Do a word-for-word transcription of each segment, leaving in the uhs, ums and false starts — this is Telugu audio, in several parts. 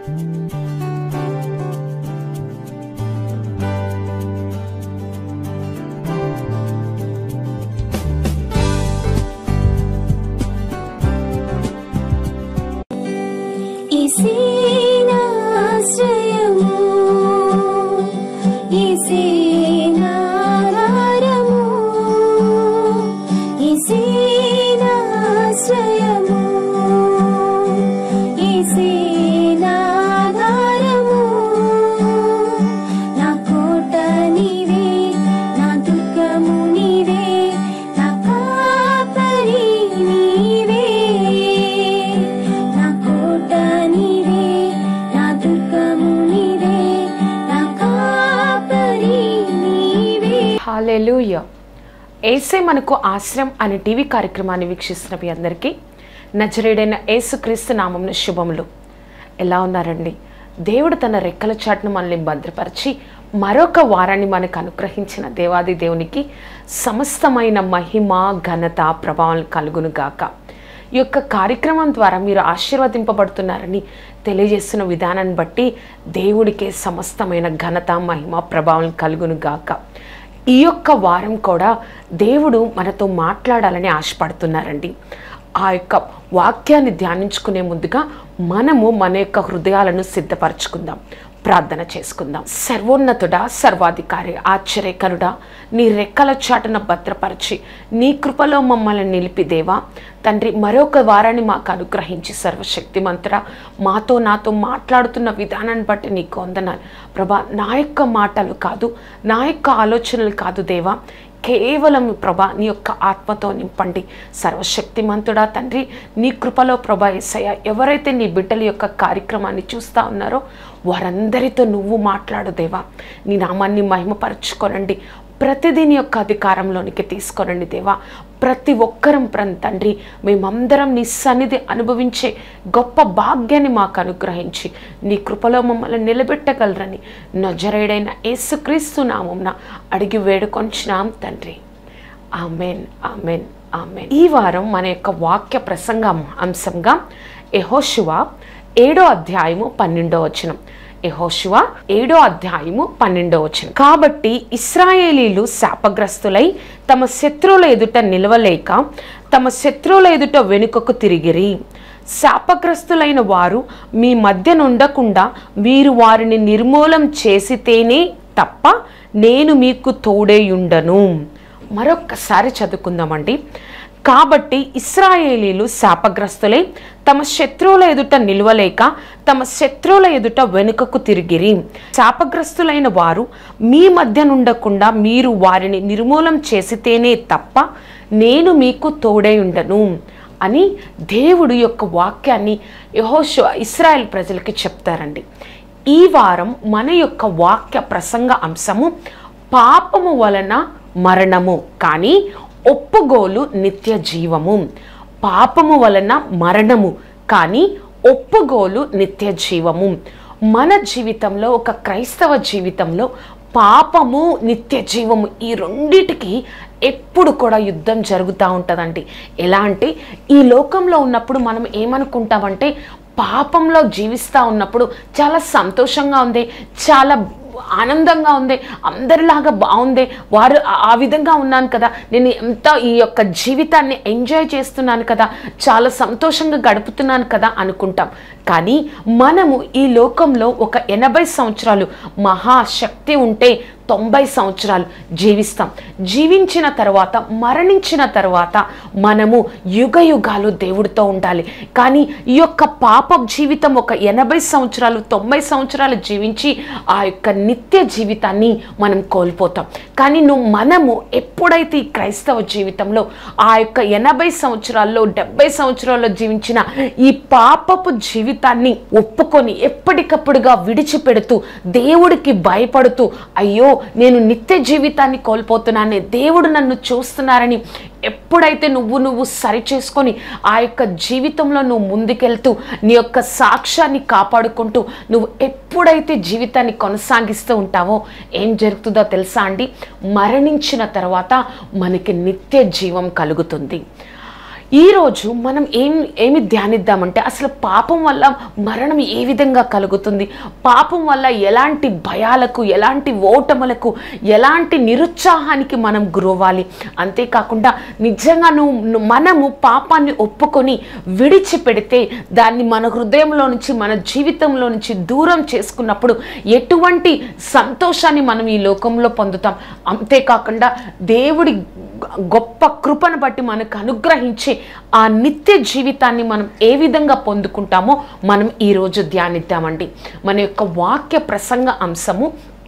హల్లెలూయా. యేసే మనకు ఆశ్రయం అనే టీవీ కార్యక్రమాన్ని వీక్షిస్తున్న మీ అందరికీ నజరేయుడైన యేసుక్రీస్తు నామమున శుభములు. ఎలా ఉన్నారండి? దేవుడు తన రెక్కల చాటును మనల్ని భద్రపరిచి మరొక వారాన్ని మనకు అనుగ్రహించిన దేవాది దేవునికి సమస్తమైన మహిమ, ఘనత, ప్రభావం కలుగును గాక. ఈ యొక్క కార్యక్రమం ద్వారా మీరు ఆశీర్వదింపబడుతున్నారని తెలియజేస్తున్న విధానాన్ని బట్టి దేవుడికే సమస్తమైన ఘనత, మహిమ, ప్రభావం కలుగును గాక. ఈ యొక్క వారం కూడా దేవుడు మనతో మాట్లాడాలని ఆశపడుతున్నారండి. ఆ యొక్క వాక్యాన్ని ధ్యానించుకునే ముందుగా మనము మన యొక్క హృదయాలను సిద్ధపరచుకుందాం, ప్రార్థన చేసుకుందాం. సర్వోన్నతుడా, సర్వాధికారి, ఆశ్చర్యకరుడా, నీ రెక్కల చాటున భద్రపరిచి నీ కృపలో మమ్మల్ని నిలిపి దేవా తండ్రి మరొక వారాన్ని మాకు అనుగ్రహించి సర్వశక్తిమంతుడా మాతో నాతో మాట్లాడుతున్న విధానాన్ని బట్టి నీకు వందనాలు ప్రభా. నా యొక్క మాటలు కాదు, నా యొక్క ఆలోచనలు కాదు దేవా, కేవలం ప్రభా నీ యొక్క ఆత్మతో నింపండి. సర్వశక్తిమంతుడా తండ్రి నీ కృపలో ప్రభా యేసయ్య ఎవరైతే నీ బిడ్డల యొక్క కార్యక్రమాన్ని చూస్తూ ఉన్నారో వారందరితో నువ్వు మాట్లాడు దేవా. నీ నామాన్ని మహిమపరచుకోనండి, ప్రతిదీ నీ యొక్క అధికారంలోనికి తీసుకోనండి దేవా. ప్రతి ఒక్కరం తండ్రి మేమందరం నీ సన్నిధి అనుభవించే గొప్ప భాగ్యాన్ని మాకు అనుగ్రహించి నీ కృపలో మమ్మల్ని నిలబెట్టగలరని నజరేయుడైన యేసుక్రీస్తు నామమున అడిగి వేడుకొంచున్నాం తండ్రి. Amen, amen, amen. ఈ వారం మన యొక్క వాక్య ప్రసంగం అంశంగా యెహోషువ ఏడో అధ్యాయము పన్నెండో వచనం. యెహోషువ ఏడో అధ్యాయము పన్నెండో వచనం. కాబట్టి ఇశ్రాయేలీలు శాపగ్రస్తులై తమ శత్రువుల ఎదుట నిలవలేక తమ శత్రువుల ఎదుట వెనుకకు తిరిగిరి. శాపగ్రస్తులైన వారు మీ మధ్య నుండకుండా మీరు వారిని నిర్మూలం చేసితేనే తప్ప నేను మీకు తోడేయుండను. మరొక్కసారి చదువుకుందామండి. కాబట్టి ఇశ్రాయేలీలు శాపగ్రస్తులై తమ శత్రువుల ఎదుట నిలవలేక తమ శత్రువుల ఎదుట వెనుకకు తిరిగిరి. శాపగ్రస్తులైన వారు మీ మధ్య నుండకుండా మీరు వారిని నిర్మూలం చేసితేనే తప్ప నేను మీకు తోడై ఉండను అని దేవుడు యొక్క వాక్యాన్ని యెహోషువ ఇశ్రాయేల్ ప్రజలకి చెప్తారండి. ఈ వారం మన యొక్క వాక్య ప్రసంగ అంశము పాపము వలన మరణము కానీ ఒప్పుగోలు నిత్య జీవము. పాపము వలన మరణము కానీ ఒప్పుగోలు నిత్య జీవము. మన జీవితంలో, ఒక క్రైస్తవ జీవితంలో పాపము, నిత్య జీవము ఈ రెండిటికి ఎప్పుడు కూడా యుద్ధం జరుగుతూ ఉంటుందండి. ఎలా అంటే ఈ లోకంలో ఉన్నప్పుడు మనం ఏమనుకుంటామంటే పాపంలో జీవిస్తూ ఉన్నప్పుడు చాలా సంతోషంగా ఉంది, చాలా ఆనందంగా ఉంది, అందరిలాగా బాగుంది, వారు ఆ విధంగా ఉన్నాను కదా, నేను ఎంత ఈ యొక్క జీవితాన్ని ఎంజాయ్ చేస్తున్నాను కదా, చాలా సంతోషంగా గడుపుతున్నాను కదా అనుకుంటాం. కానీ మనము ఈ లోకంలో ఒక ఎనభై సంవత్సరాలు మహాశక్తి ఉంటే తొంభై సంవత్సరాలు జీవిస్తాం. జీవించిన తర్వాత, మరణించిన తర్వాత మనము యుగ యుగాలు దేవుడితో ఉండాలి. కానీ ఈ యొక్క పాప జీవితం ఒక ఎనభై సంవత్సరాలు తొంభై సంవత్సరాలు జీవించి ఆ యొక్క నిత్య జీవితాన్ని మనం కోల్పోతాం. కానీ నువ్వు మనము ఎప్పుడైతే ఈ క్రైస్తవ జీవితంలో ఆ యొక్క ఎనభై సంవత్సరాల్లో డెబ్బై సంవత్సరాల్లో జీవించిన ఈ పాపపు జీవితాన్ని ఒప్పుకొని ఎప్పటికప్పుడుగా విడిచిపెడుతూ దేవుడికి భయపడుతూ అయ్యో నేను నిత్య జీవితాన్ని కోల్పోతున్నాను, దేవుడు నన్ను చూస్తున్నారని ఎప్పుడైతే నువ్వు నువ్వు సరి చేసుకొని ఆ యొక్క జీవితంలో నువ్వు ముందుకెళ్తూ నీ యొక్క సాక్ష్యాన్ని కాపాడుకుంటూ నువ్వు ఎప్పుడైతే జీవితాన్ని కొనసాగిస్తూ ఉంటావో ఏం జరుగుతుందో తెలుసా అండి? మరణించిన తర్వాత మనకి నిత్య జీవం కలుగుతుంది. ఈరోజు మనం ఏం ఏమి ధ్యానిద్దామంటే అసలు పాపం వల్ల మరణం ఏ విధంగా కలుగుతుంది, పాపం వల్ల ఎలాంటి భయాలకు, ఎలాంటి ఓటములకు, ఎలాంటి నిరుత్సాహానికి మనం గురవ్వాలి. అంతేకాకుండా నిజంగా నువ్వు మనము పాపాన్ని ఒప్పుకొని విడిచిపెడితే దాన్ని మన హృదయంలో నుంచి, మన జీవితంలో నుంచి దూరం చేసుకున్నప్పుడు ఎటువంటి సంతోషాన్ని మనం ఈ లోకంలో పొందుతాం. అంతేకాకుండా దేవుడి గొప్ప కృపను బట్టి మనకు అనుగ్రహించి ఆ నిత్య జీవితాన్ని మనం ఏ విధంగా పొందుకుంటామో మనం ఈరోజు ధ్యానిద్దామండి. మన యొక్క వాక్య ప్రసంగ అంశము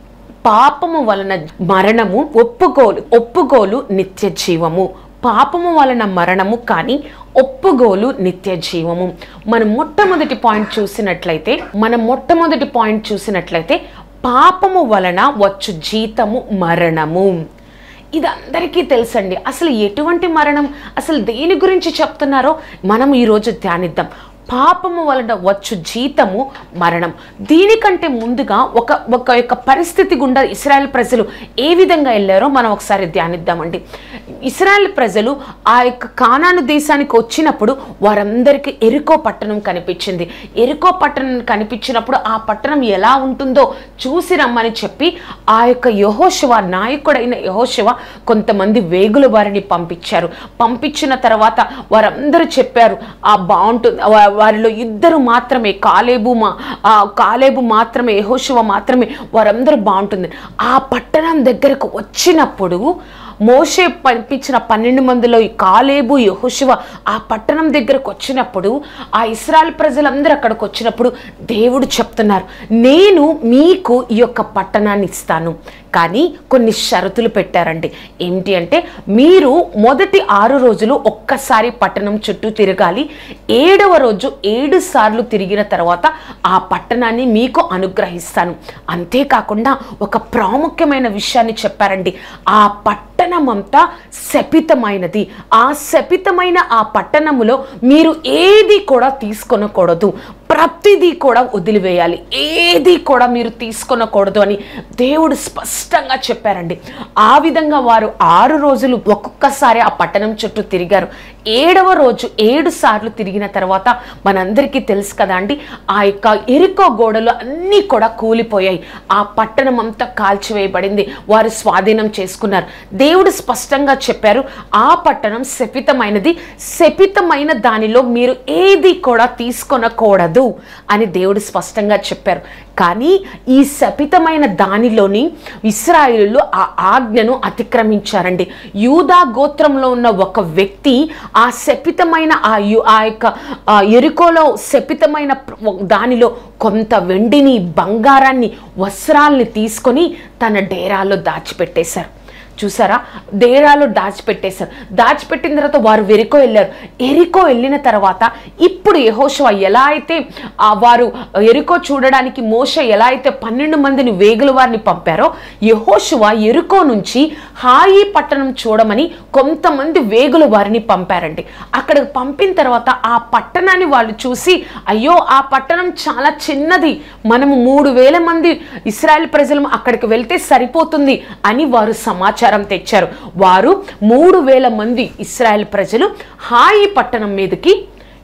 పాపము వలన మరణము, ఒప్పుకోలు ఒప్పుకోలు నిత్య జీవము. పాపము వలన మరణము కానీ ఒప్పుగోలు నిత్య జీవము. మనం మొట్టమొదటి పాయింట్ చూసినట్లయితే మన మొట్టమొదటి పాయింట్ చూసినట్లయితే పాపము వలన వచ్చు జీతము మరణము. ఇది అందరికీ తెలుసండి. అసలు ఎటువంటి మరణం, అసలు దేని గురించి చెప్తున్నారో మనం ఈరోజు ధ్యానిద్దాం. పాపము వలన వచ్చు జీతము మరణం. దీనికంటే ముందుగా ఒక ఒక యొక్క పరిస్థితి గుండా ఇశ్రాయేల్ ప్రజలు ఏ విధంగా వెళ్ళారో మనం ఒకసారి ధ్యానిద్దామండి. ఇశ్రాయేల్ ప్రజలు ఆ యొక్క కానాను దేశానికి వచ్చినప్పుడు వారందరికీ ఎరికో పట్టణం కనిపించింది. ఎరికో పట్టణం కనిపించినప్పుడు ఆ పట్టణం ఎలా ఉంటుందో చూసి రమ్మని చెప్పి ఆ యొక్క యెహోషువ, నాయకుడైన యెహోషువ కొంతమంది వేగుల వారిని పంపించారు. పంపించిన తర్వాత వారందరూ చెప్పారు ఆ బాగుంటుంది, వారిలో ఇద్దరు మాత్రమే, కాలేబు మా కాలేబు మాత్రమే, యెహోషువ మాత్రమే, వారందరూ బాగుంటుంది. ఆ పట్టణం దగ్గరకు వచ్చినప్పుడు మోషే పంపించిన పన్నెండు మందిలో ఈ కాలేబు, యెహోషువ ఆ పట్టణం దగ్గరకు వచ్చినప్పుడు, ఆ ఇశ్రాయేల్ ప్రజలందరూ అక్కడికి వచ్చినప్పుడు దేవుడు చెప్తున్నారు, నేను మీకు ఈ యొక్క పట్టణాన్ని ఇస్తాను, కానీ కొన్ని షరతులు పెట్టారండి. ఏంటి అంటే మీరు మొదటి ఆరు రోజులు ఒక్కసారి పట్టణం చుట్టూ తిరగాలి, ఏడవ రోజు ఏడు సార్లు తిరిగిన తర్వాత ఆ పట్టణాన్ని మీకు అనుగ్రహిస్తాను. అంతేకాకుండా ఒక ప్రాముఖ్యమైన విషయాన్ని చెప్పారండి. ఆ పట్టణం అంతా శపితమైనది. ఆ శపితమైన ఆ పట్టణములో మీరు ఏది కూడా తీసుకొనకూడదు, ప్రతిదీ కూడా వదిలివేయాలి, ఏది కూడా మీరు తీసుకొనకూడదు అని దేవుడు స్పష్టంగా చెప్పారండి. ఆ విధంగా వారు ఆరు రోజులు ఒక్కొక్కసారి ఆ పట్టణం చుట్టూ తిరిగారు. ఏడవ రోజు ఏడు సార్లు తిరిగిన తర్వాత మనందరికీ తెలుసు కదా అండి, ఆ యొక్క ఎరికో గోడలు అన్నీ కూడా కూలిపోయాయి. ఆ పట్టణం అంతా కాల్చివేయబడింది. వారు స్వాధీనం చేసుకున్నారు. దేవుడు స్పష్టంగా చెప్పారు, ఆ పట్టణం శపితమైనది, శపితమైన దానిలో మీరు ఏది కూడా తీసుకొనకూడదు అని దేవుడు స్పష్టంగా చెప్పారు. కానీ ఈ శపితమైన దానిలోని ఇశ్రాయేలులు ఆ ఆజ్ఞను అతిక్రమించారండి. యూదా గోత్రంలో ఉన్న ఒక వ్యక్తి ఆ శపితమైన ఆ యు ఆ యొక్క ఎరికోలో శపితమైన దానిలో కొంత వెండిని, బంగారాన్ని, వస్త్రాల్ని తీసుకొని తన డేరాలో దాచిపెట్టేశారు. చూసారా, డేరాలో దాచిపెట్టేశారు. దాచిపెట్టిన తర్వాత వారు ఎరికో వెళ్ళారు. ఎరికో వెళ్ళిన తర్వాత ఇప్పుడు యెహోషువ ఎలా అయితే వారు ఎరికో చూడడానికి మోషే ఎలా అయితే పన్నెండు మందిని వేగుల వారిని పంపారో, యెహోషువ ఎరికో నుంచి హాయి పట్టణం చూడమని కొంతమంది వేగుల వారిని పంపారండి. అక్కడికి పంపిన తర్వాత ఆ పట్టణాన్ని వాళ్ళు చూసి, అయ్యో ఆ పట్టణం చాలా చిన్నది, మనము మూడు వేల మంది ఇశ్రాయేల్ ప్రజలు అక్కడికి వెళ్తే సరిపోతుంది అని వారు సమాచారం తెచ్చారు. వారు మూడు వేల మంది ఇశ్రాయేల్ ప్రజలు హాయి పట్టణం మీదకి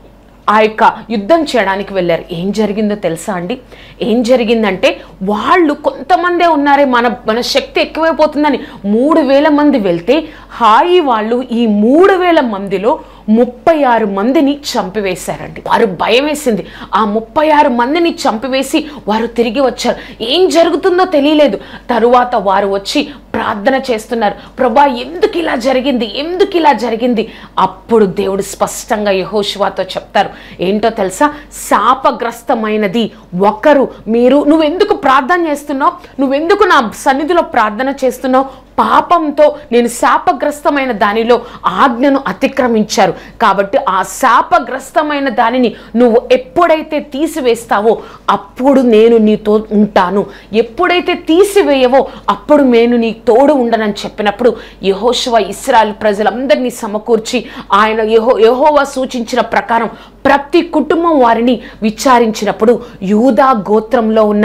ఆ యొక్క యుద్ధం చేయడానికి వెళ్ళారు. ఏం జరిగిందో తెలుసా అండి? ఏం జరిగిందంటే వాళ్ళు కొంతమందే ఉన్నారే, మన మన శక్తి ఎక్కువైపోతుందని మూడు వేల మంది వెళ్తే హాయి వాళ్ళు ఈ మూడు వేల మందిలో ముప్పై ఆరు మందిని చంపివేశారండి. వారు భయం వేసింది. ఆ ముప్పై ఆరు మందిని చంపివేసి వారు తిరిగి వచ్చారు. ఏం జరుగుతుందో తెలియలేదు. తరువాత వారు వచ్చి ప్రార్థన చేస్తున్నారు, ప్రభా ఎందుకు ఇలా జరిగింది, ఎందుకు ఇలా జరిగింది? అప్పుడు దేవుడు స్పష్టంగా యెహోషువతో చెప్తారు, ఏంటో తెలుసా, శాపగ్రస్తమైనది ఒకరు. మీరు నువ్వెందుకు ప్రార్థన చేస్తున్నావు, నువ్వెందుకు నా సన్నిధిలో ప్రార్థన చేస్తున్నావు? పాపంతో నేను శాపగ్రస్తమైన దానిలో ఆజ్ఞను అతిక్రమించారు కాబట్టి ఆ శాపగ్రస్తమైన దానిని నువ్వు ఎప్పుడైతే తీసివేస్తావో అప్పుడు నేను నీతో ఉంటాను, ఎప్పుడైతే తీసివేయవో అప్పుడు నేను నీ తోడు ఉండనని చెప్పినప్పుడు యెహోషువ ఇశ్రాయేలు ప్రజలందరినీ సమకూర్చి ఆయన యెహో యెహోవా సూచించిన ప్రకారం ప్రతి కుటుంబం వారిని విచారించినప్పుడు యూదా గోత్రంలో ఉన్న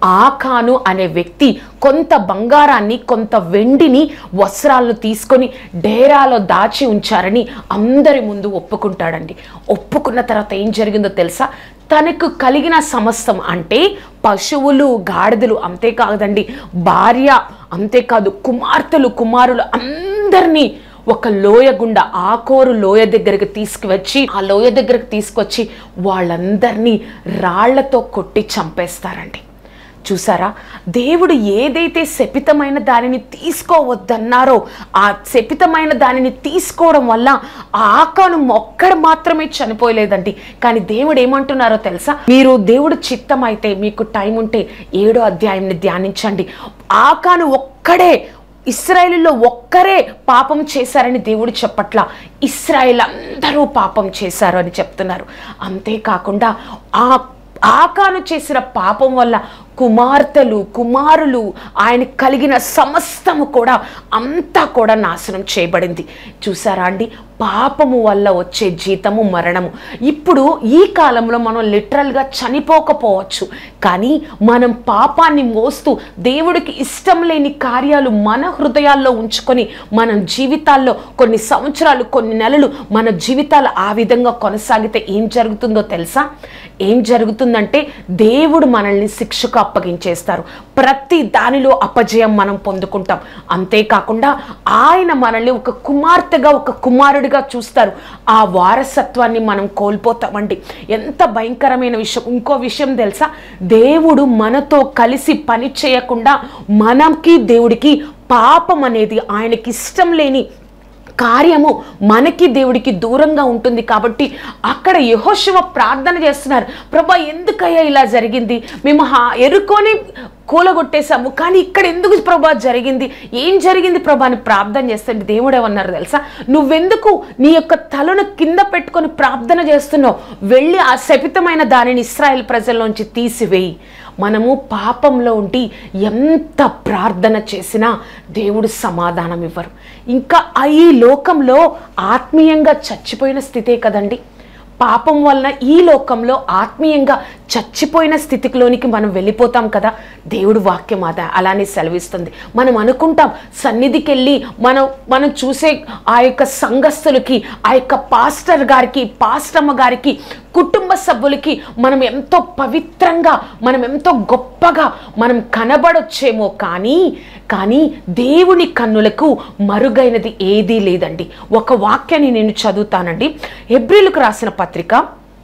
ఆకాను అనే వ్యక్తి కొంత బంగారాన్ని కొంత వెండిని వస్త్రాలను తీసుకొని డేరాలో దాచి ఉంచారని అందరి ముందు ఒప్పుకుంటాడండి. ఒప్పుకున్న తర్వాత ఏం జరిగిందో తెలుసా? తనకు కలిగిన సమస్తం అంటే పశువులు, గాడిదలు, అంతేకాదండి భార్య, అంతేకాదు కుమార్తెలు, కుమారులు అందరినీ ఒక లోయ గుండా ఆకోరు లోయ దగ్గరికి తీసుకువచ్చి ఆ లోయ దగ్గరికి తీసుకొచ్చి వాళ్ళందరినీ రాళ్లతో కొట్టి చంపేస్తారండి. చూసారా, దేవుడు ఏదైతే శపితమైన దానిని తీసుకోవద్దన్నారో ఆ శపితమైన దానిని తీసుకోవడం వల్ల ఆకాను ఒక్కడు మాత్రమే చనిపోయలేదండి. కానీ దేవుడు ఏమంటున్నారో తెలుసా? మీరు దేవుడు చిత్తం అయితే మీకు టైం ఉంటే ఏడో అధ్యాయంని ధ్యానించండి. ఆకాను ఒక్కడే, ఇశ్రాయేలులో ఒక్కరే పాపం చేశారని దేవుడు చెప్పట్లా, ఇశ్రాయేల్ అందరూ పాపం చేశారు అని చెప్తున్నారు. అంతేకాకుండా ఆ ఆకాను చేసిన పాపం వల్ల కుమార్తెలు, కుమారులు, ఆయన కలిగిన సమస్తము కూడా అంతా కూడా నాశనం చేయబడింది. చూసారా అండి, పాపము వల్ల వచ్చే జీతము మరణము. ఇప్పుడు ఈ కాలంలో మనం లిటరల్గా చనిపోకపోవచ్చు, కానీ మనం పాపాన్ని మోస్తూ దేవుడికి ఇష్టం లేని కార్యాలు మన హృదయాల్లో ఉంచుకొని మనం జీవితాల్లో కొన్ని సంవత్సరాలు, కొన్ని నెలలు మన జీవితాలు ఆ విధంగా కొనసాగితే ఏం జరుగుతుందో తెలుసా? ఏం జరుగుతుందంటే దేవుడు మనల్ని శిక్షకు అప్పగించేస్తారు. ప్రతి దానిలో అపజయం మనం పొందుకుంటాం. అంతేకాకుండా ఆయన మనల్ని ఒక కుమార్తెగా, ఒక కుమారుడిగా చూస్తారు. ఆ వారసత్వాన్ని మనం కోల్పోతామండి. ఎంత భయంకరమైన విషయం. ఇంకో విషయం తెలుసా? దేవుడు మనతో కలిసి పని చేయకుండా మనకి దేవుడికి పాపం అనేది ఆయనకి ఇష్టం లేని కార్యము మనకి దేవుడికి దూరంగా ఉంటుంది. కాబట్టి అక్కడ యెహోషువ ప్రార్థన చేస్తున్నారు, ప్రభా ఎందుకయ్యా ఇలా జరిగింది? మేము హా ఎరుకొని కూలగొట్టేశాము, కానీ ఇక్కడ ఎందుకు ప్రభా జరిగింది? ఏం జరిగింది ప్రభా అని ప్రార్థన చేస్తే దేవుడు ఏమన్నారు తెలుసా? నువ్వెందుకు నీ యొక్క తలను కింద పెట్టుకొని ప్రార్థన చేస్తున్నావు? వెళ్ళి ఆ శపితమైన దానిని ఇశ్రాయేల్ ప్రజల్లోంచి తీసివేయి. మనము పాపంలో ఉండి ఎంత ప్రార్థన చేసినా దేవుడు సమాధానం ఇవ్వరు. ఇంకా ఈ లోకంలో ఆత్మీయంగా చచ్చిపోయిన స్థితే కదండి. పాపం వలన ఈ లోకంలో ఆత్మీయంగా చచ్చిపోయిన స్థితిలోనికి మనం వెళ్ళిపోతాం కదా. దేవుడు వాక్యం అదా అలానే సెలవిస్తుంది. మనం అనుకుంటాం సన్నిధికి వెళ్ళి మనం మనం చూసే ఆ యొక్క సంఘస్థులకి, ఆ యొక్క పాస్టర్ గారికి, పాస్టమ్మ గారికి, కుటుంబ సభ్యులకి మనం ఎంతో పవిత్రంగా, మనం ఎంతో గొప్పగా మనం కనబడొచ్చేమో, కానీ కానీ దేవుని కన్నులకు మరుగైనది ఏదీ లేదండి. ఒక వాక్యాన్ని నేను చదువుతానండి. హెబ్రీయులకు రాసిన పత్రిక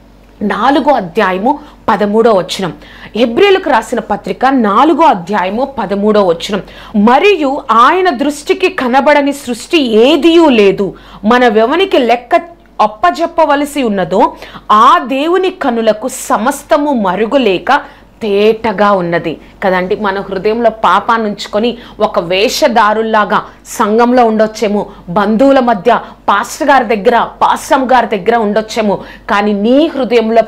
నాలుగో అధ్యాయము పదమూడో వచనం. హెబ్రీయులకు రాసిన పత్రిక నాలుగో అధ్యాయము పదమూడో వచనం. మరియు ఆయన దృష్టికి కనబడని సృష్టి ఏదియూ లేదు, మన వెవనికి లెక్క అప్పజెప్పవలసి ఉన్నదో ఆ దేవుని కన్నులకు సమస్తము మరుగులేక తేటగా ఉన్నది కదండి. మన హృదయంలో పాపాన్ని ఉంచుకొని ఒక వేషధారుల్లాగా సంఘంలో ఉండొచ్చేమో, బంధువుల మధ్య పాస్టర్ గారి దగ్గర, పాస్టమ్ గారి దగ్గర ఉండొచ్చేమో, కానీ నీ హృదయంలో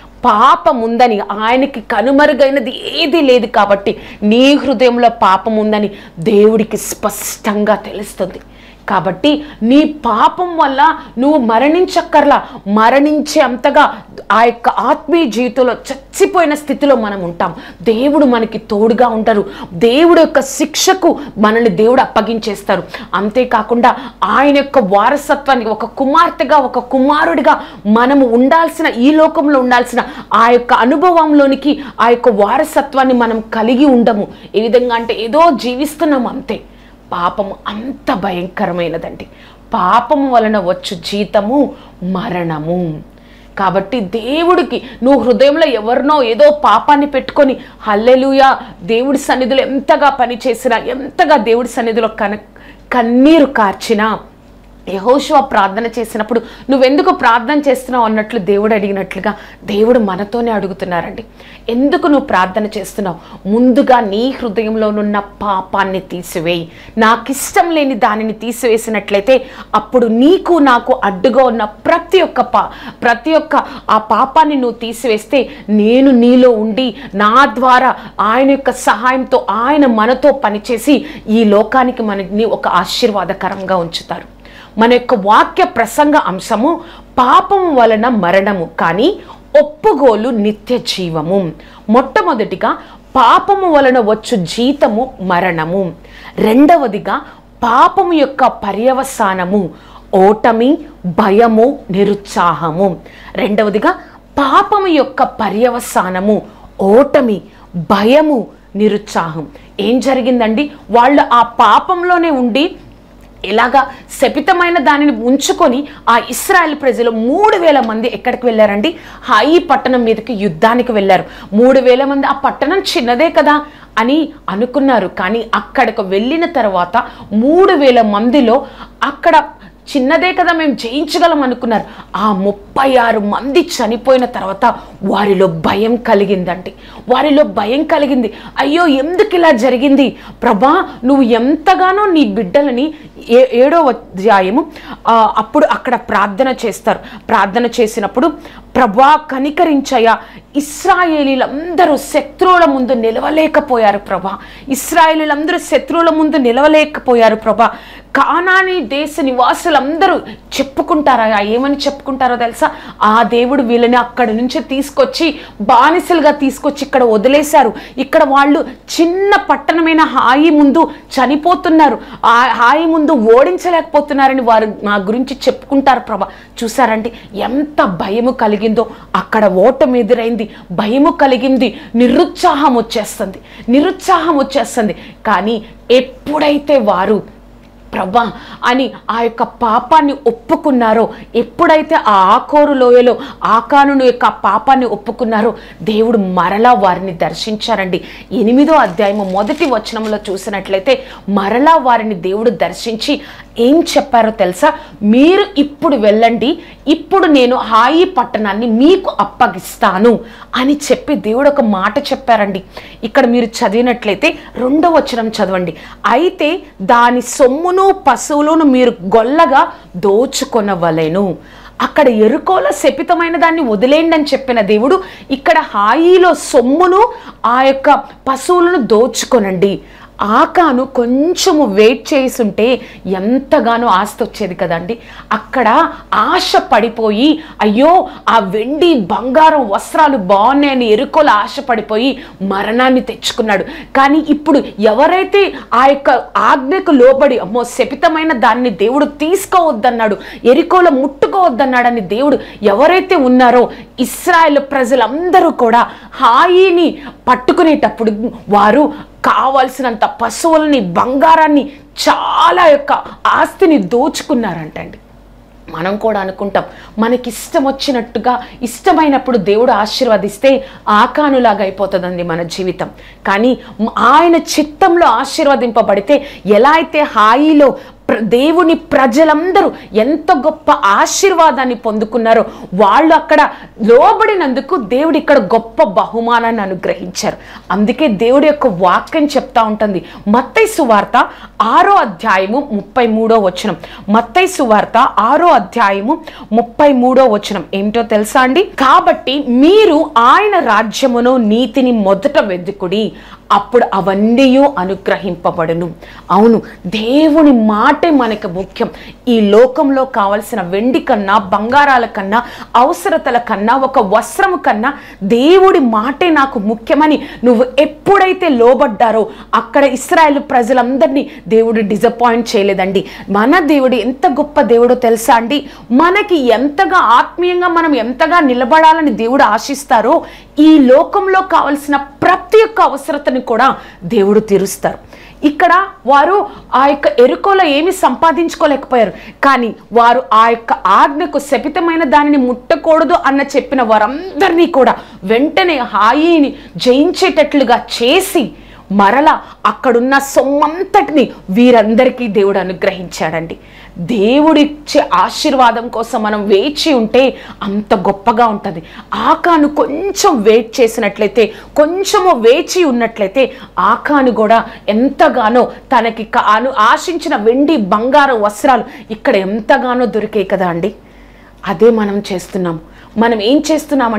పాపం ఉందని, ఆయనకి కనుమరుగైనది ఏది లేదు కాబట్టి నీ హృదయంలో పాపం ఉందని దేవుడికి స్పష్టంగా తెలుస్తుంది. కాబట్టి నీ పాపం వల్ల నువ్వు మరణించక్కర్లా, మరణించే అంతగా ఆ యొక్క ఆత్మీయ జీవితంలో చచ్చిపోయిన స్థితిలో మనం ఉంటాం. దేవుడు మనకి తోడుగా ఉంటారు. దేవుడు యొక్క శిక్షకు మనల్ని దేవుడు అప్పగించేస్తారు. అంతేకాకుండా ఆయన యొక్క వారసత్వానికి ఒక కుమార్తెగా, ఒక కుమారుడిగా మనము ఉండాల్సిన, ఈ లోకంలో ఉండాల్సిన ఆ యొక్క అనుభవంలోనికి ఆ యొక్క వారసత్వాన్ని మనం కలిగి ఉండము. ఏ విధంగా అంటే ఏదో జీవిస్తున్నాం అంతే. పాపము అంత భయంకరమైనదండి. పాపము వలన వచ్చు జీతము మరణము. కాబట్టి దేవుడికి నువ్వు హృదయంలో ఎవరినో ఏదో పాపాన్ని పెట్టుకొని హల్లెలూయా దేవుడి సన్నిధిలో ఎంతగా పని చేసినా, ఎంతగా దేవుడి సన్నిధిలో కన కన్నీరు కార్చినా, యెహోషువ ప్రార్థన చేసినప్పుడు నువ్వెందుకు ప్రార్థన చేస్తున్నావు అన్నట్లు దేవుడు అడిగినట్లుగా దేవుడు మనతోనే అడుగుతున్నారండి. ఎందుకు నువ్వు ప్రార్థన చేస్తున్నావు? ముందుగా నీ హృదయంలోనున్న పాపాన్ని తీసివేయి. నాకు ఇష్టం లేని దానిని తీసివేసినట్లయితే అప్పుడు నీకు నాకు అడ్డుగా ఉన్న ప్రతి ఒక్క పా ప్రతి ఒక్క ఆ పాపాన్ని నువ్వు తీసివేస్తే నేను నీలో ఉండి నా ద్వారా ఆయన యొక్క సహాయంతో ఆయన మనతో పనిచేసి ఈ లోకానికి మనని ఒక ఆశీర్వాదకరంగా ఉంచుతారు. మన యొక్క వాక్య ప్రసంగ అంశము పాపం వలన మరణము, కానీ ఒప్పుగోలు నిత్య జీవము. మొట్టమొదటిగా పాపము వలన వచ్చు జీతము మరణము. రెండవదిగా పాపము యొక్క పర్యవసానము ఓటమి, భయము, నిరుత్సాహము. రెండవదిగా పాపము యొక్క పర్యవసానము ఓటమి, భయము, నిరుత్సాహం. ఏం జరిగిందండి? వాళ్ళు ఆ పాపంలోనే ఉండి ఇలాగా శపితమైన దానిని ఉంచుకొని ఆ ఇశ్రాయేల్ ప్రజలు మూడు వేల మంది ఎక్కడికి వెళ్ళారండి? హాయి పట్టణం మీదకి యుద్ధానికి వెళ్ళారు. మూడు వేల మంది, ఆ పట్టణం చిన్నదే కదా అని అనుకున్నారు. కానీ అక్కడికి వెళ్ళిన తర్వాత మూడు వేల మందిలో అక్కడ చిన్నదే కదా మేము జయించగలం అనుకున్నారు. ఆ ముప్పై ఆరు మంది చనిపోయిన తర్వాత వారిలో భయం కలిగిందండి. వారిలో భయం కలిగింది. అయ్యో ఎందుకు ఇలా జరిగింది ప్రభా, నువ్వు ఎంతగానో నీ బిడ్డలని ఏ ఏడో అధ్యాయము అప్పుడు అక్కడ ప్రార్థన చేస్తారు. ప్రార్థన చేసినప్పుడు ప్రభా కనికరించయ్యా, ఇశ్రాయేలీలందరూ శత్రువుల ముందు నిలవలేకపోయారు ప్రభా, ఇశ్రాయేలీలందరూ శత్రువుల ముందు నిలవలేకపోయారు ప్రభా. కానానీ దేశ నివాసులందరూ చెప్పుకుంటారా? ఏమని చెప్పుకుంటారో తెలుసా? ఆ దేవుడు వీళ్ళని అక్కడి నుంచి తీసుకొచ్చి బానిసలుగా తీసుకొచ్చి ఇక్కడ వదిలేశారు. ఇక్కడ వాళ్ళు చిన్న పట్టణమైన హాయి ముందు చనిపోతున్నారు, ఆ హాయి ముందు ఓడించలేకపోతున్నారని వారు మా గురించి చెప్పుకుంటారు ప్రభా. చూసారండి ఎంత భయము కలిగిందో? అక్కడ ఓటమి ఎదురైంది, భయము కలిగింది, నిరుత్సాహం వచ్చేస్తుంది, నిరుత్సాహం వచ్చేస్తుంది. కానీ ఎప్పుడైతే వారు ప్రభా అని ఆ యొక్క పాపాన్ని ఒప్పుకున్నారో, ఎప్పుడైతే ఆ ఆకోరు లోయలో ఆకాను యొక్క పాపాన్ని ఒప్పుకున్నారో దేవుడు మరలా వారిని దర్శించారండి. ఎనిమిదో అధ్యాయము మొదటి వచనంలో చూసినట్లయితే మరలా వారిని దేవుడు దర్శించి ఏం చెప్పారో తెలుసా? మీరు ఇప్పుడు వెళ్ళండి, ఇప్పుడు నేను హాయి పట్టణాన్ని మీకు అప్పగిస్తాను అని చెప్పి దేవుడు ఒక మాట చెప్పారండి. ఇక్కడ మీరు చదివినట్లయితే రెండో వచనం చదవండి. అయితే దాని సొమ్మును పశువులను మీరు గొల్లగా దోచుకొనవలెను. అక్కడ ఎరుకోల శపితమైన దాన్ని వదిలేయండి అని చెప్పిన దేవుడు ఇక్కడ హాయిలో సొమ్మును ఆ యొక్క పశువులను దోచుకొనండి. ఆకాను కొంచెము వెయిట్ చేసుంటే ఎంతగానో ఆస్తి వచ్చేది కదండి. అక్కడ ఆశ పడిపోయి అయ్యో ఆ వెండి బంగారం వస్త్రాలు బాగున్నాయని ఎరుకోల ఆశ పడిపోయి మరణాన్ని తెచ్చుకున్నాడు. కానీ ఇప్పుడు ఎవరైతే ఆ యొక్క ఆజ్ఞకు లోబడి అమ్మో శపితమైన దాన్ని దేవుడు తీసుకోవద్దన్నాడు, ఎరికోల ముట్టుకోవద్దన్నాడని దేవుడు ఎవరైతే ఉన్నారో ఇశ్రాయేలు ప్రజలందరూ కూడా హాయిని పట్టుకునేటప్పుడు వారు కావాల్సినంత పశువులని, బంగారాన్ని, చాలా యొక్క ఆస్తిని దోచుకున్నారంటండి. మనం కూడా అనుకుంటాం మనకి ఇష్టం వచ్చినట్టుగా ఇష్టమైనప్పుడు దేవుడు ఆశీర్వదిస్తే ఆకానులాగా అయిపోతుందండి మన జీవితం. కానీ ఆయన చిత్తంలో ఆశీర్వదింపబడితే ఎలా అయితే హాయిలో దేవుని ప్రజలందరూ ఎంత గొప్ప ఆశీర్వాదాన్ని పొందుకున్నారో వాళ్ళు అక్కడ లోబడినందుకు దేవుడు ఇక్కడ గొప్ప బహుమానాన్ని అనుగ్రహించారు. అందుకే దేవుడి యొక్క వాక్యం చెప్తా ఉంటుంది. మత్తయి సువార్త ఆరో అధ్యాయము ముప్పై మూడో వచనం. మత్తయి సువార్త ఆరో అధ్యాయము ముప్పై మూడో వచనం ఏమిటో తెలుసా అండి? కాబట్టి మీరు ఆయన రాజ్యమును నీతిని మొదట వెదుకుడి, అప్పుడు అవన్నీ అనుగ్రహింపబడును. అవును, దేవుని మాటే మనకు ముఖ్యం. ఈ లోకంలో కావలసిన వెండి కన్నా, బంగారాల కన్నా, అవసరతల కన్నా, ఒక వస్త్రము కన్నా దేవుడి మాటే నాకు ముఖ్యమని నువ్వు ఎప్పుడైతే లోబడ్డారో అక్కడ ఇశ్రాయేలు ప్రజలందరినీ దేవుడు డిసప్పాయింట్ చేయలేదండి. మన దేవుడు ఎంత గొప్ప దేవుడో తెలుసా అండి? మనకి ఎంతగా ఆత్మీయంగా మనం ఎంతగా నిలబడాలని దేవుడు ఆశిస్తారో ఈ లోకంలో కావలసిన ప్రతి ఒక్క అవసరతని కూడా దేవుడు తీరుస్తారు. ఇక్కడ వారు ఆ యొక్క ఎరుకోలో ఏమి సంపాదించుకోలేకపోయారు, కానీ వారు ఆ యొక్క ఆజ్ఞకు శపితమైన దానిని ముట్టకూడదు అన్న చెప్పిన వారందరినీ కూడా వెంటనే హాయిని జయించేటట్లుగా చేసి మరలా అక్కడున్న సొమ్మంతటిని వీరందరికీ దేవుడు అనుగ్రహించాడండి. దేవుడిచ్చే ఆశీర్వాదం కోసం మనం వేచి ఉంటే అంత గొప్పగా ఉంటుంది. ఆకాను కొంచెం వెయిట్ చేసినట్లయితే, కొంచెము వేచి ఉన్నట్లయితే ఆకాను కూడా ఎంతగానో తనకి కాను ఆశించిన వెండి, బంగారు వస్త్రాలు ఇక్కడ ఎంతగానో దొరికాయి కదా అండి. అదే మనం చేస్తున్నాము. మనం ఏం చేస్తున్నామంటే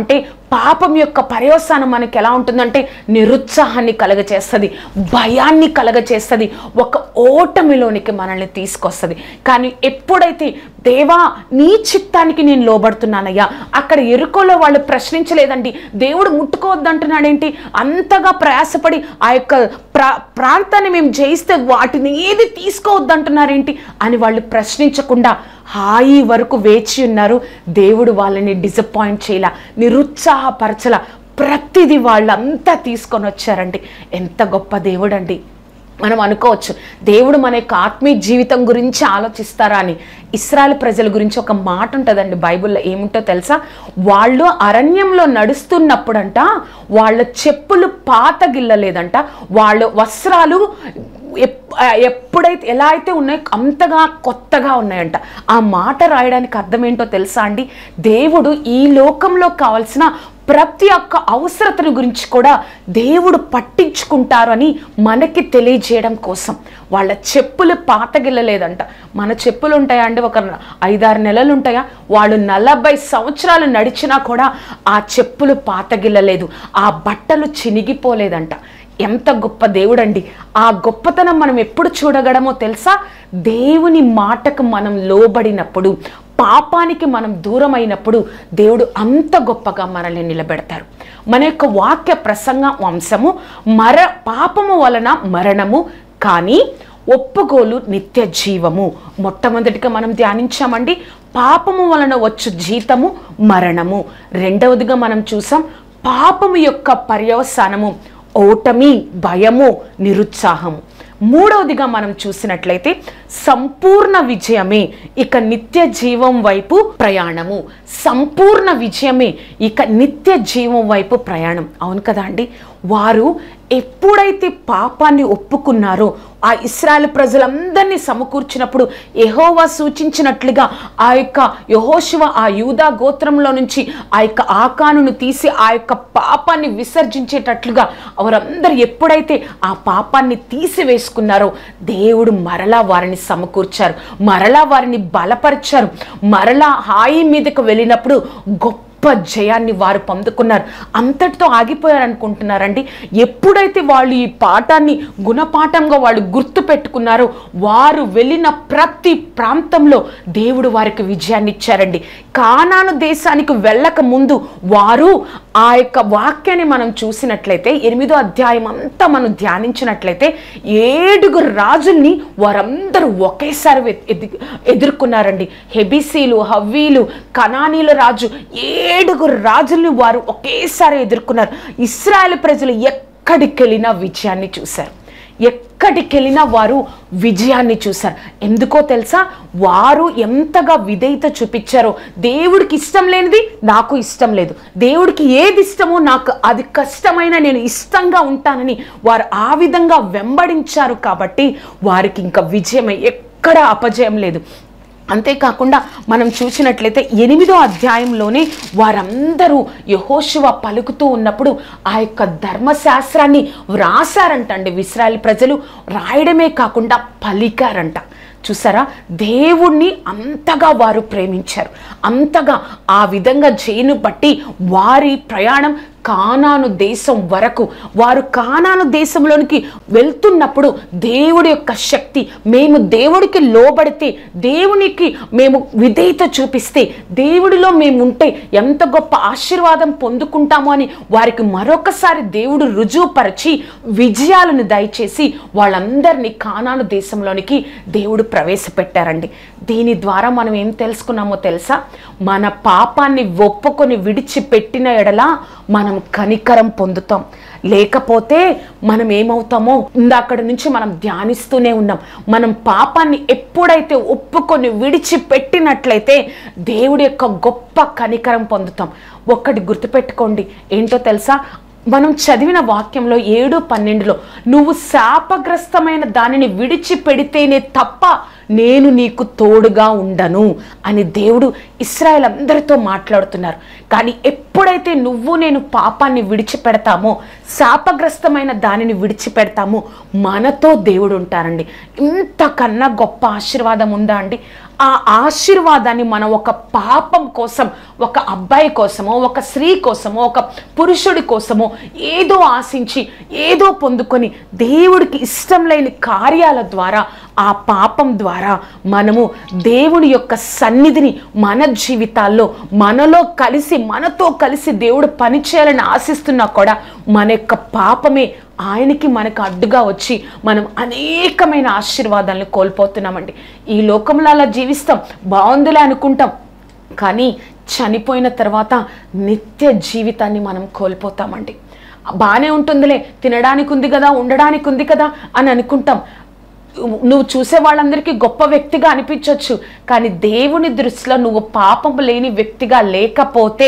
పాపం యొక్క పర్యవసానం మనకి ఎలా ఉంటుందంటే నిరుత్సాహాన్ని కలగచేస్తుంది, భయాన్ని కలగచేస్తుంది, ఒక ఓటమిలోనికి మనల్ని తీసుకొస్తుంది. కానీ ఎప్పుడైతే దేవా నీ చిత్తానికి నేను లోబడుతున్నానయ్యా, అక్కడ ఎరుకోలో వాళ్ళు ప్రశ్నించలేదండి, దేవుడు ముట్టుకోవద్దంటున్నాడేంటి, అంతగా ప్రయాసపడి ఆ యొక్క ప్రా ప్రాంతాన్ని మేము జయిస్తే వాటిని ఏది తీసుకోవద్దంటున్నారేంటి అని వాళ్ళు ప్రశ్నించకుండా హాయి వరకు వేచి ఉన్నారు. దేవుడు వాళ్ళని డిసప్పాయింట్ చేయాల, నిరుత్సాహపరచల, ప్రతిదీ వాళ్ళంతా తీసుకొని వచ్చారండి. ఎంత గొప్ప దేవుడు అండి. మనం అనుకోవచ్చు దేవుడు మన యొక్క ఆత్మీయ జీవితం గురించి ఆలోచిస్తారా అని. ఇశ్రాయేలు ప్రజల గురించి ఒక మాట ఉంటుందండి బైబిల్లో, ఏముంటో తెలుసా? వాళ్ళు అరణ్యంలో నడుస్తున్నప్పుడంట వాళ్ళ చెప్పులు పాత గిల్లలేదంట, వాళ్ళ వస్త్రాలు ఎప్పుడైతే ఎలా అయితే ఉన్నాయో అంతగా కొత్తగా ఉన్నాయంట. ఆ మాట రాయడానికి అర్థం ఏంటో తెలుసా అండి? దేవుడు ఈ లోకంలో కావాల్సిన ప్రతి ఒక్క అవసరతను గురించి కూడా దేవుడు పట్టించుకుంటారు అని మనకి తెలియజేయడం కోసం వాళ్ళ చెప్పులు పాతగిల్లలేదంట. మన చెప్పులు ఉంటాయా అండి? ఒక ఐదారు నెలలు ఉంటాయా? వాళ్ళు నలభై సంవత్సరాలు నడిచినా కూడా ఆ చెప్పులు పాతగిల్లలేదు, ఆ బట్టలు చినిగిపోలేదంట. ఎంత గొప్ప దేవుడు అండి. ఆ గొప్పతనం మనం ఎప్పుడు చూడగలమో తెలుసా? దేవుని మాటకు మనం లోబడినప్పుడు, పాపానికి మనం దూరం అయినప్పుడు దేవుడు అంత గొప్పగా మనల్ని నిలబెడతారు. మన యొక్క వాక్య ప్రసంగ వంశము మర పాపము వలన మరణము, కానీ ఒప్పుకోలు నిత్య జీవము. మొట్టమొదటిగా మనం ధ్యానించామండి, పాపము వలన వచ్చు జీతము మరణము. రెండవదిగా మనం చూసాం పాపము యొక్క పర్యవసానము ఓటమి, భయము, నిరుత్సాహము. మూడవదిగా మనం చూసినట్లయితే సంపూర్ణ విజయమే ఇక నిత్య జీవం వైపు ప్రయాణము. సంపూర్ణ విజయమే ఇక నిత్య జీవం వైపు ప్రయాణం. అవును కదా అండి? వారు ఎప్పుడైతే పాపాన్ని ఒప్పుకున్నారో, ఆ ఇశ్రాయేలు ప్రజలందరినీ సమకూర్చినప్పుడు యెహోవా సూచించినట్లుగా ఆ యొక్క యెహోషువ ఆ యూదా గోత్రంలో నుంచి ఆ యొక్క ఆకానును తీసి ఆ యొక్క పాపాన్ని విసర్జించేటట్లుగా వారందరూ ఎప్పుడైతే ఆ పాపాన్ని తీసివేసుకున్నారో దేవుడు మరలా వారిని సమకూర్చారు, మరలా వారిని బలపరిచారు. మరలా హాయి మీదకు వెళ్ళినప్పుడు గొప్ప జయాన్ని వారు పొందుకున్నారు. అంతటితో ఆగిపోయారు అనుకుంటున్నారండి? ఎప్పుడైతే వాళ్ళు ఈ పాఠాన్ని గుణపాఠంగా వాళ్ళు గుర్తు పెట్టుకున్నారో వారు వెళ్ళిన ప్రతి ప్రాంతంలో దేవుడు వారికి విజయాన్ని ఇచ్చారండి. కానాను దేశానికి వెళ్ళక ముందు వారు ఆ యొక్క వాక్యాన్ని మనం చూసినట్లయితే ఎనిమిదో అధ్యాయం అంతా మనం ధ్యానించినట్లయితే ఏడుగురు రాజుల్ని వారందరూ ఒకేసారి ఎదుర్కొన్నారండి. హెబీసీలు, హవ్వీలు, కనానీల రాజు, ఏడుగురు రాజుల్ని వారు ఒకేసారి ఎదుర్కొన్నారు. ఇశ్రాయేలు ప్రజలు ఎక్కడికి వెళ్ళినా విజయాన్ని చూశారు, ఎక్కడికి వెళ్ళినా వారు విజయాన్ని చూశారు. ఎందుకో తెలుసా? వారు ఎంతగా విధేయత చూపించారో. దేవుడికి ఇష్టం లేనిది నాకు ఇష్టం లేదు, దేవుడికి ఏది ఇష్టమో నాకు అది కష్టమైన నేను ఇష్టంగా ఉంటానని వారు ఆ విధంగా వెంబడించారు. కాబట్టి వారికి ఇంకా విజయమే, ఎక్కడ అపజయం లేదు. అంతేకాకుండా మనం చూసినట్లయితే ఎనిమిదో అధ్యాయంలోనే వారందరూ యెహోషువ పలుకుతూ ఉన్నప్పుడు ఆ యొక్క ధర్మశాస్త్రాన్ని వ్రాసారంటండి. ఇశ్రాయేలు ప్రజలు రాయడమే కాకుండా పలికారంట. చూసారా? దేవుణ్ణి అంతగా వారు ప్రేమించారు. అంతగా ఆ విధంగా చేయను బట్టి వారి ప్రయాణం కానాను దేశం వరకు, వారు కానాను దేశంలోనికి వెళ్తున్నప్పుడు దేవుడి యొక్క శక్తి, మేము దేవుడికి లోబడితే, దేవునికి మేము విధేయత చూపిస్తే, దేవుడిలో మేము ఉంటే ఎంత గొప్ప ఆశీర్వాదం పొందుకుంటామో అని వారికి మరొకసారి దేవుడు రుజువుపరిచి విజయాలను దయచేసి వాళ్ళందరినీ కానాను దేశంలోనికి దేవుడు ప్రవేశపెట్టారండి. దీని ద్వారా మనం ఏం తెలుసుకున్నామో తెలుసా? మన పాపాన్ని ఒప్పుకొని విడిచిపెట్టిన ఎడల మనం కనికరం పొందుతాం. లేకపోతే మనం ఏమవుతామో ఇందాకడి నుంచి మనం ధ్యానిస్తూనే ఉన్నాం. మనం పాపాన్ని ఎప్పుడైతే ఒప్పుకొని విడిచిపెట్టినట్లయితే దేవుడి యొక్క గొప్ప కనికరం పొందుతాం. ఒక్కటి గుర్తుపెట్టుకోండి, ఏంటో తెలుసా? మనం చదివిన వాక్యంలో ఏడు పన్నెండులో నువ్వు శాపగ్రస్తమైన దానిని విడిచిపెడితేనే తప్ప నేను నీకు తోడుగా ఉండను అని దేవుడు ఇశ్రాయేలు అందరితో మాట్లాడుతున్నారు. కానీ ఎప్పుడైతే నువ్వు నేను పాపాన్ని విడిచిపెడతామో, శాపగ్రస్తమైన దానిని విడిచిపెడతామో మనతో దేవుడు ఉంటారండి. ఇంతకన్నా గొప్ప ఆశీర్వాదం ఉందా అండి? ఆ ఆశీర్వాదాన్ని మనం ఒక పాపం కోసం, ఒక అబ్బాయి కోసమో, ఒక స్త్రీ కోసమో, ఒక పురుషుడి కోసమో ఏదో ఆశించి ఏదో పొందుకొని దేవుడికి ఇష్టం లేని కార్యాల ద్వారా, ఆ పాపం ద్వారా మనము దేవుని యొక్క సన్నిధిని మన జీవితాల్లో మనలో కలిసి మనతో కలిసి దేవుడు పనిచేయాలని ఆశిస్తున్నా కూడా మన యొక్క పాపమే ఆయనకి మనకు అడ్డుగా వచ్చి మనం అనేకమైన ఆశీర్వాదాలను కోల్పోతున్నామండి. ఈ లోకంలో అలా జీవిస్తాం, బాగుందిలే అనుకుంటాం, కానీ చనిపోయిన తర్వాత నిత్య జీవితాన్ని మనం కోల్పోతామండి. బాగానే ఉంటుందిలే, తినడానికి ఉంది కదా, ఉండడానికి ఉంది కదా అని అనుకుంటాం. నువ్వు చూసే వాళ్ళందరికీ గొప్ప వ్యక్తిగా అనిపించవచ్చు, కానీ దేవుని దృష్టిలో నువ్వు పాపం లేని వ్యక్తిగా లేకపోతే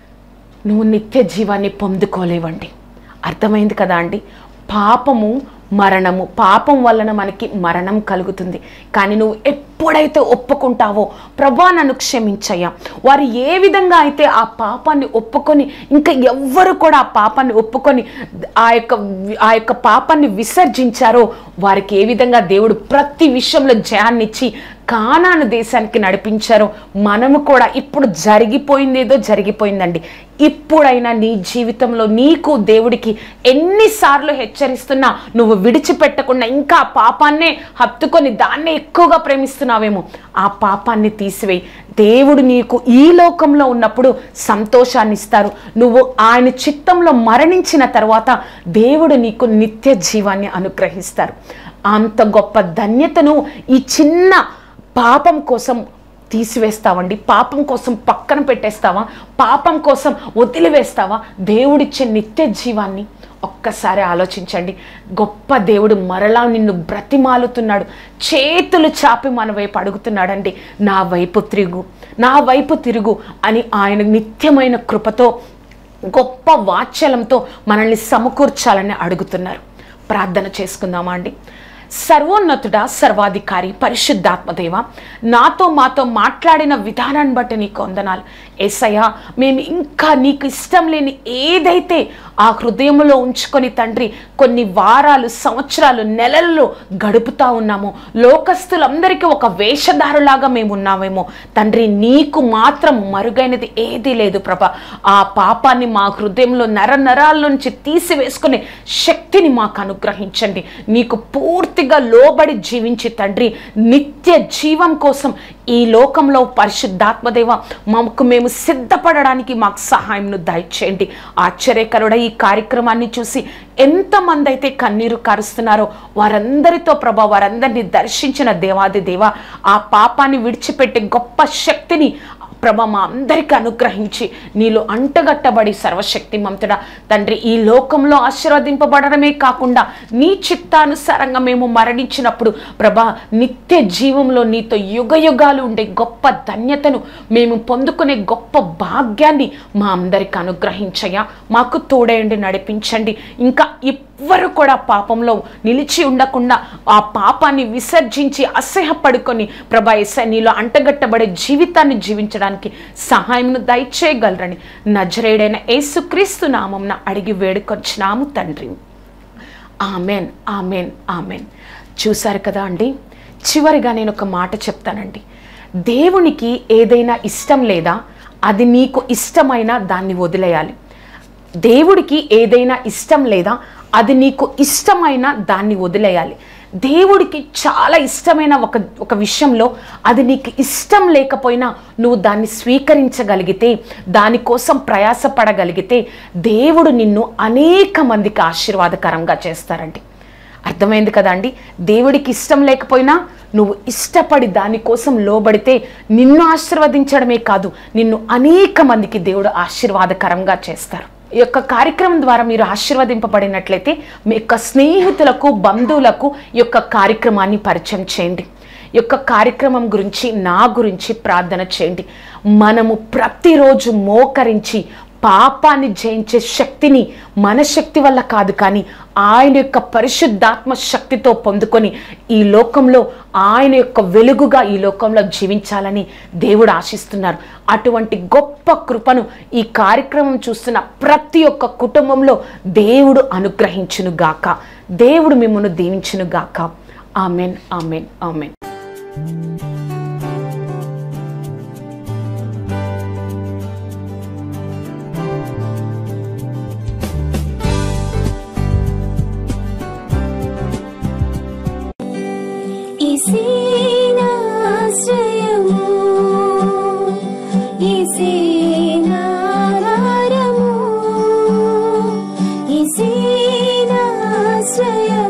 నువ్వు నిత్య జీవాన్ని పొందుకోలేవండి. అర్థమైంది కదా అండి? పాపము మరణము, పాపం వలన మనకి మరణం కలుగుతుంది. కానీ నువ్వు ఎప్పుడైతే ఒప్పుకుంటావో, ప్రభా నన్ను క్షమించయ్యా, వారు ఏ విధంగా అయితే ఆ పాపాన్ని ఒప్పుకొని ఇంకా ఎవ్వరు కూడా ఆ పాపాన్ని ఒప్పుకొని ఆ యొక్క ఆ యొక్క పాపాన్ని విసర్జించారో వారికి ఏ విధంగా దేవుడు ప్రతి విషయంలో జయాన్నిచ్చి కానాను దేశానికి నడిపించారో, మనము కూడా ఇప్పుడు జరిగిపోయిందేదో జరిగిపోయిందండి. ఇప్పుడైనా నీ జీవితంలో నీకు దేవుడికి ఎన్నిసార్లు హెచ్చరిస్తున్నా నువ్వు విడిచిపెట్టకుండా ఇంకా పాపాన్నే హత్తుకొని దాన్నే ఎక్కువగా ప్రేమిస్తున్నావేమో, ఆ పాపాన్ని తీసివేయి. దేవుడు నీకు ఈ లోకంలో ఉన్నప్పుడు సంతోషాన్ని ఇస్తారు. నువ్వు ఆయన చిత్తంలో మరణించిన తర్వాత దేవుడు నీకు నిత్య జీవాన్ని అనుగ్రహిస్తారు. అంత గొప్ప ధన్యతను ఈ చిన్న పాపం కోసం తీసివేస్తావండి. పాపం కోసం పక్కన పెట్టేస్తావా? పాపం కోసం వదిలివేస్తావా? దేవుడిచ్చే నిత్య జీవాన్ని ఒక్కసారి ఆలోచించండి. గొప్ప దేవుడు మరలా నిన్ను బ్రతిమాలుతున్నాడు, చేతులు చాపి మన వైపు అడుగుతున్నాడండి, నా వైపు తిరుగు, నా వైపు తిరుగు అని ఆయన నిత్యమైన కృపతో గొప్ప వాత్సల్యంతో మనల్ని సమకూర్చాలని అడుగుతున్నారు. ప్రార్థన చేసుకుందామా అండి? సర్వోన్నతుడా, సర్వాధికారి, పరిశుద్ధాత్మదేవ, నాతో మాతో మాట్లాడిన విధానాన్ని బట్టి నీకు వందనాలు. యేసయ్యా, మేము ఇంకా నీకు ఇష్టం లేని ఏదైతే ఆ హృదయంలో ఉంచుకొని తండ్రి కొన్ని వారాలు, సంవత్సరాలు, నెలల్లో గడుపుతా ఉన్నామో, లోకస్తులందరికీ ఒక వేషధారులాగా మేము ఉన్నామేమో తండ్రి, నీకు మాత్రం మరుగైనది ఏదీ లేదు ప్రభా. ఆ పాపాన్ని మా హృదయంలో నర నరాల నుంచి తీసివేసుకునే శక్తిని మాకు అనుగ్రహించండి. నీకు పూర్తిగా లోబడి జీవించి తండ్రి నిత్య జీవం కోసం ఈ లోకంలో పరిశుద్ధాత్మదేవ మాకు మేము సిద్ధపడడానికి మాకు సహాయంను దయచేయండి. ఆశ్చర్యకరుడ ఈ కార్యక్రమాన్ని చూసి ఎంతమంది అయితే కన్నీరు కారుస్తున్నారో వారందరితో ప్రభా, వారందరినీ దర్శించిన దేవాది దేవ, ఆ పాపాన్ని విడిచిపెట్టే గొప్ప శక్తిని ప్రభా మా అందరికీ అనుగ్రహించి నీలో అంటగట్టబడి సర్వశక్తిమంతుడా తండ్రి ఈ లోకంలో ఆశీర్వదింపబడడమే కాకుండా నీ చిత్తానుసారంగా మేము మరణించినప్పుడు ప్రభా నిత్య జీవంలో నీతో యుగ యుగాలు ఉండే గొప్ప ధన్యతను మేము పొందుకునే గొప్ప భాగ్యాన్ని మా అందరికీ అనుగ్రహించయ్యా. మాకు తోడేయండి, నడిపించండి. ఇంకా ఎవ్వరు కూడా పాపంలో నిలిచి ఉండకుండా ఆ పాపాన్ని విసర్జించి అసహ్యపడుకొని ప్రభా యేసయ్యా నీలో అంటగట్టబడే జీవితాన్ని జీవించడానికి సహాయంను దయచేయగలరని నజరేయుడైన యేసుక్రీస్తు నామమున అడిగి వేడుకొచ్చినాము తండ్రి. Amen, amen, amen. చూశారు కదా అండి? చివరిగా నేను ఒక మాట చెప్తానండి. దేవునికి ఏదైనా ఇష్టం లేదా, అది నీకు ఇష్టమైన దాన్ని వదిలేయాలి. దేవుడికి ఏదైనా ఇష్టం లేదా, అది నీకు ఇష్టమైన దాన్ని వదిలేయాలి. దేవుడికి చాలా ఇష్టమైన ఒక ఒక విషయంలో అది నీకు ఇష్టం లేకపోయినా నువ్వు దాన్ని స్వీకరించగలిగితే, దానికోసం ప్రయాసపడగలిగితే దేవుడు నిన్ను అనేక మందికి ఆశీర్వాదకరంగా చేస్తారండి. అర్థమైంది కదా అండి? దేవుడికి ఇష్టం లేకపోయినా నువ్వు ఇష్టపడి దానికోసం లోబడితే నిన్ను ఆశీర్వదించడమే కాదు, నిన్ను అనేక మందికి దేవుడు ఆశీర్వాదకరంగా చేస్తారు. ఈ యొక్క కార్యక్రమం ద్వారా మీరు ఆశీర్వదింపబడినట్లయితే మీ యొక్క స్నేహితులకు, బంధువులకు ఈ యొక్క కార్యక్రమాన్ని పరిచయం చేయండి. ఈ యొక్క కార్యక్రమం గురించి, నా గురించి ప్రార్థన చేయండి. మనము ప్రతిరోజు మోకరించి పాపాన్ని జయించే శక్తిని మన శక్తి వల్ల కాదు, కానీ ఆయన యొక్క పరిశుద్ధాత్మ శక్తితో పొందుకొని ఈ లోకంలో ఆయన యొక్క వెలుగుగా ఈ లోకంలో జీవించాలని దేవుడు ఆశిస్తున్నారు. అటువంటి గొప్ప కృపను ఈ కార్యక్రమం చూస్తున్న ప్రతి ఒక్క కుటుంబంలో దేవుడు అనుగ్రహించును గాక. దేవుడు మిమ్మల్ని దీవించును గాక. Amen, amen, amen. జయ